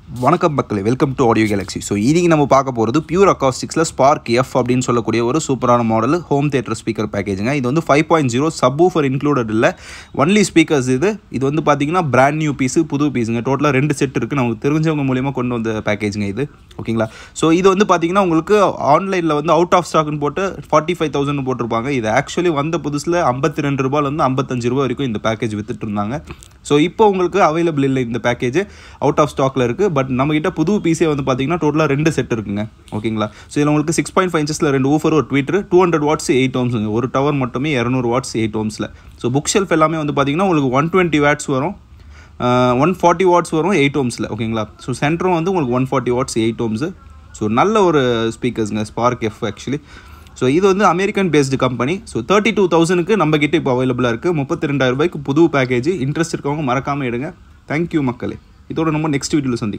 வணக்கம் மக்களே, welcome to audio galaxy. So இன்றைக்கி நம்ம பார்க்க போகிறது பியூர் அக்காஸ்டிக்ஸில் ஸ்பார்க் எஃப் அப்படின்னு சொல்லக்கூடிய ஒரு சூப்பரான மாடல் ஹோம் தியேட்டர் ஸ்பீக்கர் பேக்கேஜுங்க. இது வந்து 5.0 சப்வூஃபர் இன்க்ளூடட் இல்லை, ஒன்லி ஸ்பீக்கர்ஸ். இது வந்து பார்த்தீங்கன்னா பிராண்ட் நியூ பீஸு, புது பீஸுங்க. டோட்டலாக 2 செட் இருக்குது. நமக்கு தெரிஞ்சவங்க மூலியமாக கொண்டு வந்த பேக்கேஜுங்க இது, ஓகேங்களா. ஸோ இது வந்து பார்த்தீங்கன்னா உங்களுக்கு ஆன்லைனில் வந்து அவுட் ஆஃப் ஸ்டாக்னு போட்டு 45,000 போட்டிருப்பாங்க. இது ஆக்சுவலி வந்த புதுசில் 52 ரூபாயிலேருந்து 55 ரூபா வரைக்கும் இந்த பேக்கேஜ் வித்துட்டு இருந்தாங்க. ஸோ இப்போ உங்களுக்கு அவைலபிள் இல்லை இந்த பேக்கேஜ், அவுட் ஆஃப் ஸ்டாக்கில் இருக்குது. பட் நம்மகிட்ட புது பீஸே வந்து பார்த்தீங்கன்னா டோட்டலாக 2 செட் இருக்குங்க, ஓகேங்களா. ஸோ இதில் உங்களுக்கு 6.5 இன்ச்சஸில் 2 ஊஃபர், ஒரு ட்வீட்டர், 200 வாட்ஸ் 8 ஓம்ஸுங்க. ஒரு டவர் மட்டுமே 200 வாட்ஸ் 8 ஓம்ஸில். ஸோ புக் ஷெல்ஃப் எல்லாமே வந்து பார்த்தீங்கன்னா உங்களுக்கு 120 வாட்ஸ் வரும், 140 வாட்ஸ் வரும் 8 ஓம்ஸில், ஓகேங்களா. ஸோ சென்டரும் வந்து உங்களுக்கு 140 வாட்ஸ் 8 ஓம்ஸு. ஸோ நல்ல ஒரு ஸ்பீக்கர்ஸுங்க ஸ்பார்க் எஃப் ஆக்சுவலி. ஸோ இது வந்து அமெரிக்கன் பேஸ்டு கம்பெனி. ஸோ 32,000க்கு நம்ம கிட்ட இப்போ அவைலபிளாக இருக்குது. 32,000 ரூபாய்க்கு புது பேக்கேஜ். இன்ட்ரெஸ்ட் இருக்கவங்க மறக்காமல் எடுங்க. தேங்க்யூ மக்களே. இதோட நம்ம நெக்ஸ்ட் வீடியோவில் சந்திக்கலாம்.